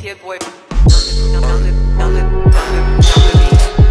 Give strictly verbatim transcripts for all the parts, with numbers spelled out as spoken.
It's your boy. Don't let, don't let, don't let, don't let me.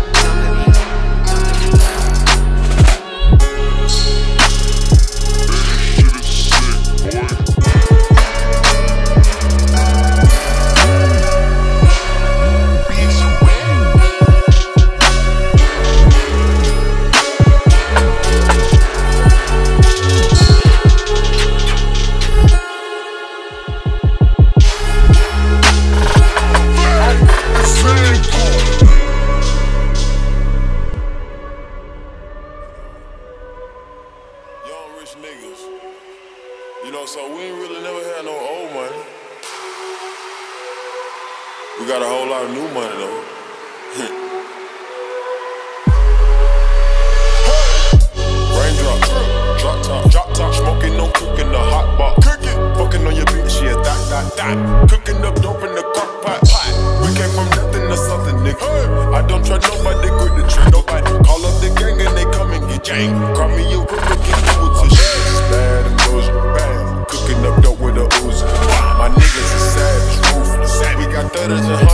Niggas, you know, so we ain't really never had no old money. We got a whole lot of new money though. Raindrop, drop top, drop top, smoking, no cooking, the hot pot, cooking, fucking on your bitch, yeah, that, that, that, cooking up dope in the crock pot, pot. We came from nothing to something, nigga. Hey. I don't trust nobody, grip the trick, nobody. Call up the gang and they come and get jang. Call me a rookie, get you with a shit. Bad and goes bad, cooking up dope with a Uzi. My niggas are savage, ruthless. We got thudders and